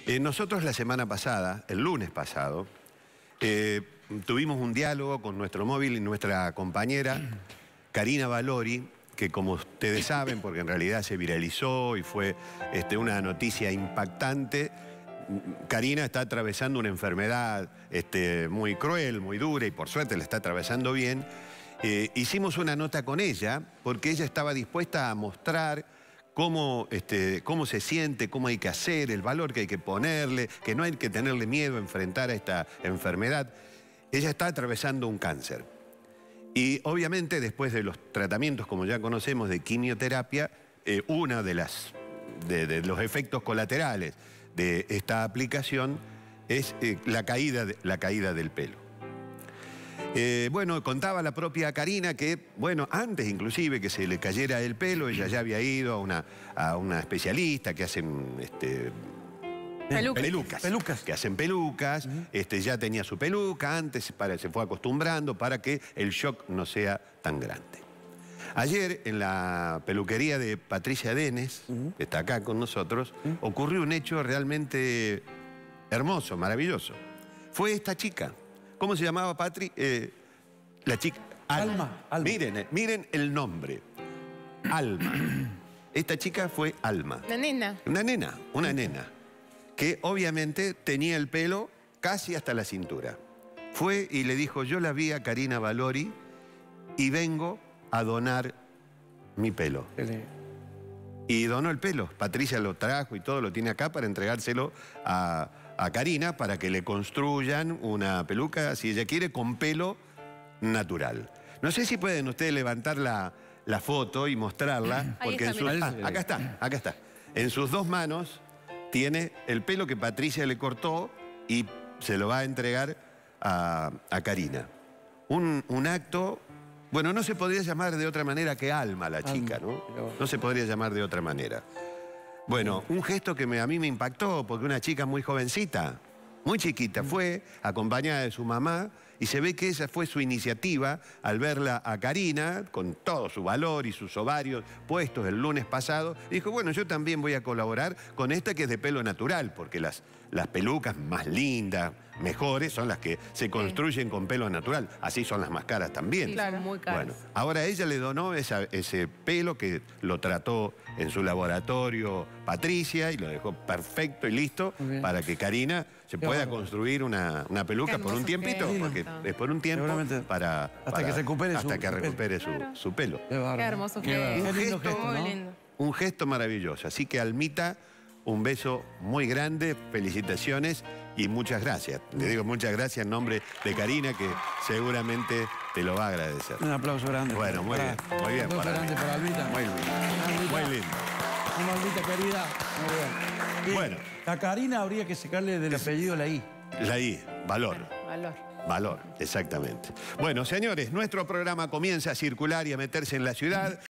Nosotros la semana pasada, el lunes pasado, tuvimos un diálogo con nuestro móvil y nuestra compañera Karina Valori, que como ustedes saben, porque en realidad se viralizó y fue una noticia impactante, Karina está atravesando una enfermedad muy cruel, muy dura, y por suerte la está atravesando bien. Hicimos una nota con ella porque ella estaba dispuesta a mostrar cómo se siente, cómo hay que hacer, el valor que hay que ponerle, que no hay que tenerle miedo a enfrentar a esta enfermedad. Ella está atravesando un cáncer. Y obviamente después de los tratamientos, como ya conocemos, de quimioterapia, una de los efectos colaterales de esta aplicación es la caída del pelo. Bueno, contaba la propia Karina que, bueno, antes inclusive que se le cayera el pelo, ella ya había ido a una especialista que hacen pelucas. Que hacen pelucas, ya tenía su peluca, antes se fue acostumbrando para que el shock no sea tan grande. Ayer, en la peluquería de Patricia Denes, que está acá con nosotros, ocurrió un hecho realmente hermoso, maravilloso. Fue esta chica. ¿Cómo se llamaba, Patri? La chica. Alma. Miren el nombre. Alma. Esta chica fue Alma. Una nena. Que obviamente tenía el pelo casi hasta la cintura. Fue y le dijo, yo la vi a Karina Valori y vengo a donar mi pelo. Y donó el pelo. Patricia lo trajo y todo, lo tiene acá para entregárselo a Karina para que le construyan una peluca, si ella quiere, con pelo natural. No sé si pueden ustedes levantar la foto y mostrarla. Porque acá está. En sus dos manos tiene el pelo que Patricia le cortó y se lo va a entregar a Karina. Un acto... Bueno, no se podría llamar de otra manera que Alma la chica, ¿no? No se podría llamar de otra manera. Bueno, un gesto que a mí me impactó, porque una chica muy jovencita, muy chiquita, fue acompañada de su mamá, y se ve que esa fue su iniciativa al verla a Karina, con todo su valor y sus ovarios puestos el lunes pasado. Dijo, bueno, yo también voy a colaborar con esta que es de pelo natural, porque las pelucas más lindas, mejores, son las que se construyen con pelo natural. Así son las más caras también. Claro, muy caras. Bueno, ahora ella le donó ese pelo que lo trató en su laboratorio Patricia y lo dejó perfecto y listo para que Karina se pueda construir una peluca por un tiempito, porque es por un tiempo hasta que recupere su pelo. Qué hermoso gesto. Un gesto maravilloso. Así que, Almita, un beso muy grande, felicitaciones y muchas gracias. Le digo muchas gracias en nombre de Karina, que seguramente te lo va a agradecer. Un aplauso grande. Bueno, muy bien. Muy bien. Un aplauso grande para Almita. Muy lindo. Muy lindo. Una Almita querida. Muy bien. Bueno. A Karina habría que sacarle del apellido la I. La I, valor. Valor, exactamente. Bueno, señores, nuestro programa comienza a circular y a meterse en la ciudad.